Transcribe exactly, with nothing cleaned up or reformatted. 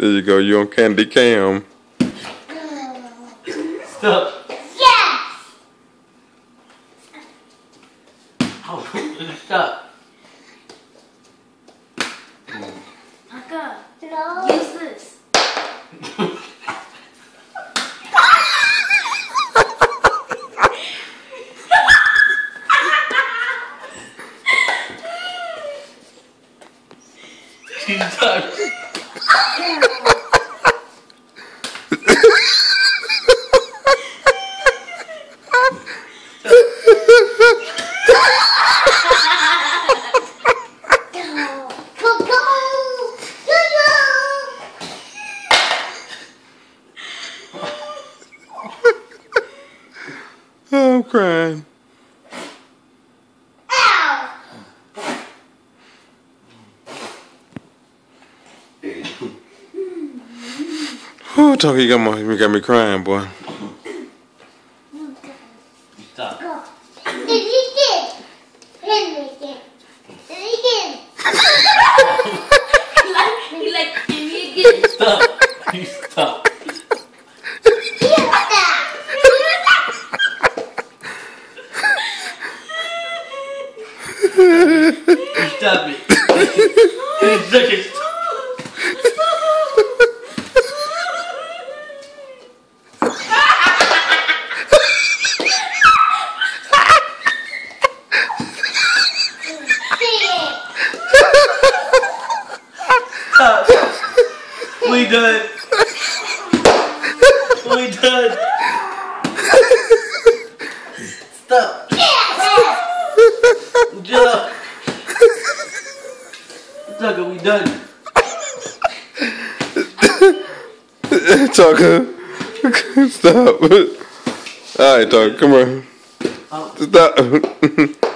There you go. You on Candy Cam. Stop. Yes. Oh, stop. Tonka. No. Use this. She's done. Oh, I'm crying. Ow! Oh, Tonka, you got me, you got me crying, boy. Stop. Did you get? Did you get? Did you get? He like, give me again. Stop. You stop. Stop it. Please look at Stop. We done. We done. Stop. Jump. Tonka, we done. Tonka. Stop. Alright, Tonka, come on. Oh. Stop.